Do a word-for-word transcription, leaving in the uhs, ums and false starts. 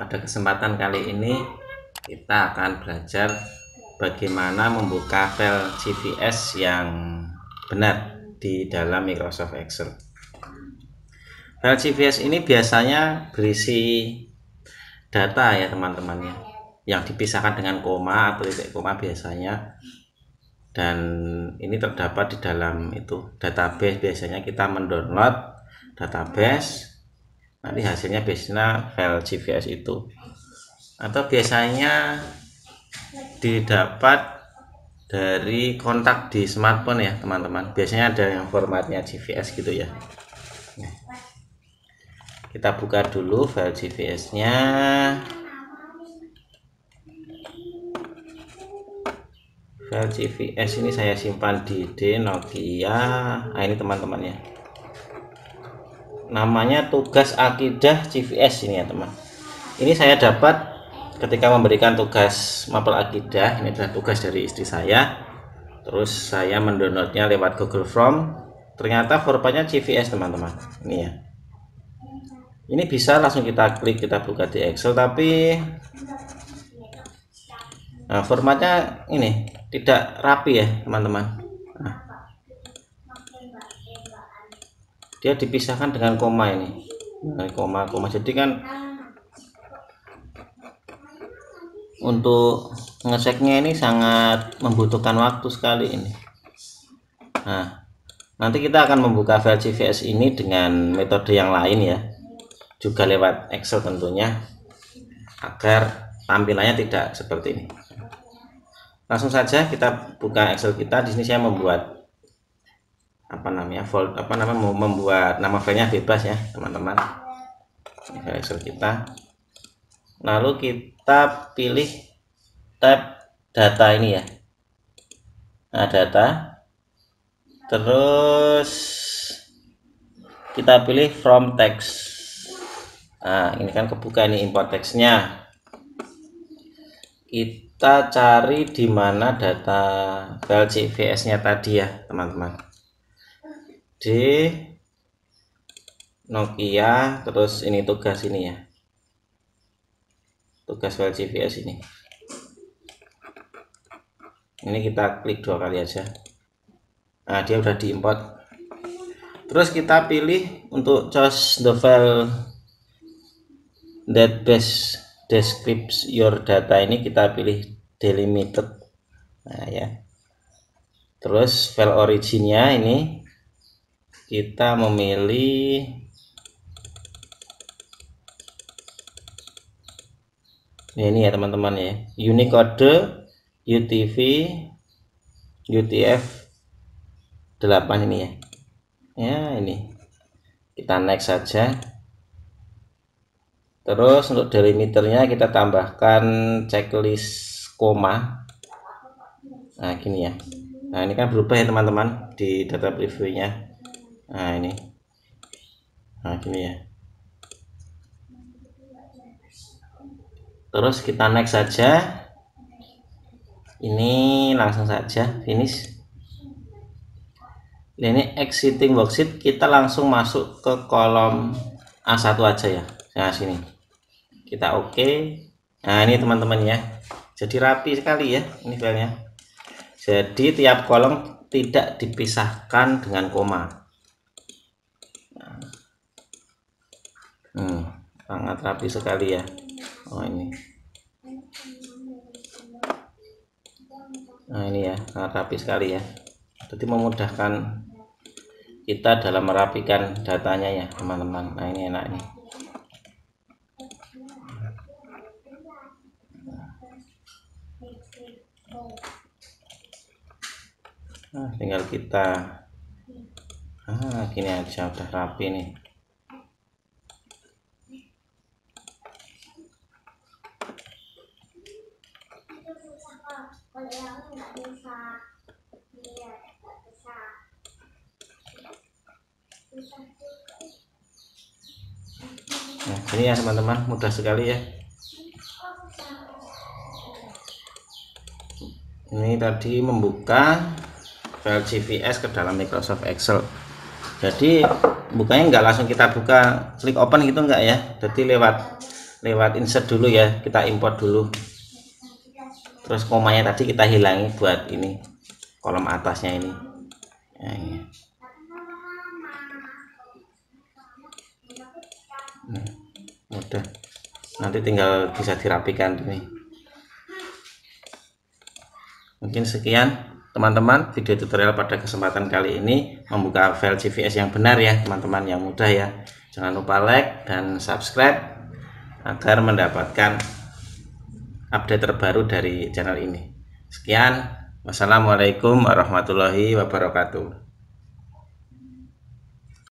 Pada kesempatan kali ini kita akan belajar bagaimana membuka file G V S yang benar di dalam Microsoft Excel. File G V S ini biasanya berisi data ya teman-teman ya, yang dipisahkan dengan koma atau titik koma biasanya, dan ini terdapat di dalam itu database. Biasanya kita mendownload database, nanti hasilnya biasanya file G V S itu, atau biasanya didapat dari kontak di smartphone ya teman-teman. Biasanya ada yang formatnya G V S gitu ya. Nah, kita buka dulu file G V S nya. File G V S ini saya simpan di D Nokia. Nah, ini teman-teman ya, namanya tugas akidah G V S ini ya teman. Ini saya dapat ketika memberikan tugas mapel akidah. Ini adalah tugas dari istri saya, terus saya mendownloadnya lewat Google Form. Ternyata formatnya G V S teman-teman. Ini ya, ini bisa langsung kita klik, kita buka di Excel, tapi nah, formatnya ini tidak rapi ya teman-teman. Nah, dia dipisahkan dengan koma ini, nah, koma koma jadi kan untuk ngeceknya ini sangat membutuhkan waktu sekali ini. Nah, nanti kita akan membuka file G V S ini dengan metode yang lain ya, juga lewat Excel tentunya, agar tampilannya tidak seperti ini. Langsung saja kita buka Excel kita. Di sini saya membuat apa namanya fold apa namanya mau membuat nama filenya bebas ya teman-teman. Ini file Excel kita. Lalu kita pilih tab data ini ya. Nah, data. Terus kita pilih from text. Nah, ini kan kebuka ini import teksnya. Kita cari di mana data file G V S-nya tadi ya teman-teman. Di Nokia, terus ini tugas ini ya. Tugas file G V S ini. Ini kita klik dua kali aja. Nah, dia udah diimport. Terus kita pilih untuk choose the file that best describes your data. Ini kita pilih delimited. Nah ya. Terus file originnya ini kita memilih ini ya teman-teman ya, Unicode U T V U T F delapan ini ya. Ya, ini kita next saja. Terus untuk delimiternya kita tambahkan checklist koma. Nah gini ya. Nah ini kan berubah ya teman-teman di data previewnya. Nah ini, nah gini ya. Terus kita next saja. Ini langsung saja finish. Ini exiting worksheet, kita langsung masuk ke kolom A satu aja ya. Nah sini kita oke. Okay. Nah ini teman-teman ya, jadi rapi sekali ya ini filenya. Jadi tiap kolom tidak dipisahkan dengan koma. Nah, hmm, sangat rapi sekali ya. Oh ini, nah ini ya, sangat rapi sekali ya. Jadi memudahkan kita dalam merapikan datanya ya teman-teman. Nah ini enak nih. Nah, tinggal kita ah gini aja udah rapi nih. Nah ini ya teman-teman, mudah sekali ya. Ini tadi membuka file G V S ke dalam Microsoft Excel. Jadi bukanya nggak langsung kita buka klik open gitu enggak ya, jadi lewat lewat insert dulu ya, kita import dulu, terus komanya tadi kita hilangi buat ini kolom atasnya ini. Nah, ini. Nah, udah, nanti tinggal bisa dirapikan ini. Mungkin sekian teman-teman video tutorial pada kesempatan kali ini, membuka file C V S yang benar ya teman-teman, yang mudah ya. Jangan lupa like dan subscribe agar mendapatkan update terbaru dari channel ini. Sekian, wassalamualaikum warahmatullahi wabarakatuh.